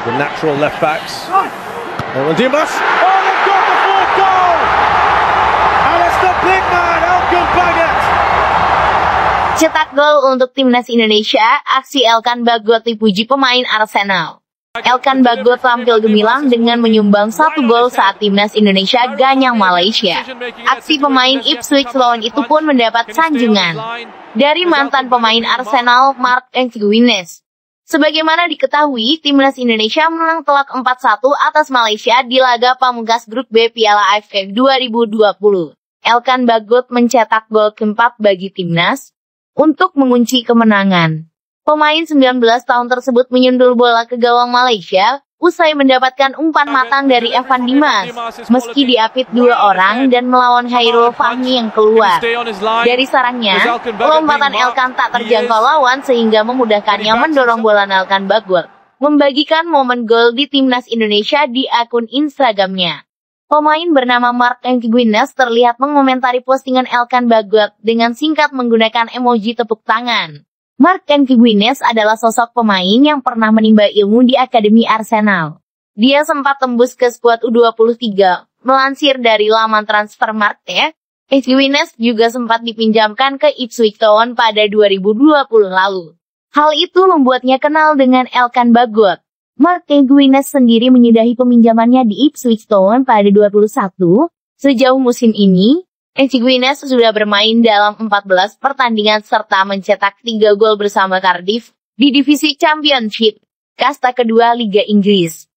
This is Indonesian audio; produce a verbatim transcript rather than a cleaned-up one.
The natural left backs. Oh, Dimas. Oh, they've got the fourth goal. And it's the big man, Elkan Bagot. Cetak gol untuk timnas Indonesia, aksi Elkan Bagot dipuji pemain Arsenal. Elkan Bagot tampil gemilang dengan menyumbang satu gol saat timnas Indonesia ganyang Malaysia. Aksi pemain Ipswich Town itu pun mendapat sanjungan dari mantan pemain Arsenal Marc-Andre Guinness. Sebagaimana diketahui, timnas Indonesia menang telak empat satu atas Malaysia di laga pamungkas grup B Piala A F F dua ribu dua puluh. Elkan Bagot mencetak gol keempat bagi timnas untuk mengunci kemenangan. Pemain sembilan belas tahun tersebut menyundul bola ke gawang Malaysia, usai mendapatkan umpan matang dari Evan Dimas, meski diapit dua orang dan melawan Hairul Fahmi yang keluar. Dari sarangnya, lompatan Elkan tak terjangkau lawan sehingga memudahkannya mendorong bola. Elkan Bagot membagikan momen gol di timnas Indonesia di akun Instagramnya. Pemain bernama Marc-Andre Guinness terlihat mengomentari postingan Elkan Bagot dengan singkat menggunakan emoji tepuk tangan. Marc-Andre Guinness adalah sosok pemain yang pernah menimba ilmu di Akademi Arsenal. Dia sempat tembus ke skuad U dua puluh tiga, melansir dari laman Transfermarkt. Guinness juga sempat dipinjamkan ke Ipswich Town pada dua ribu dua puluh lalu. Hal itu membuatnya kenal dengan Elkan Bagot. Marc-Andre Guinness sendiri menyudahi peminjamannya di Ipswich Town pada dua ribu dua puluh satu. Sejauh musim ini, Guinness sudah bermain dalam empat belas pertandingan serta mencetak tiga gol bersama Cardiff di divisi Championship, kasta kedua Liga Inggris.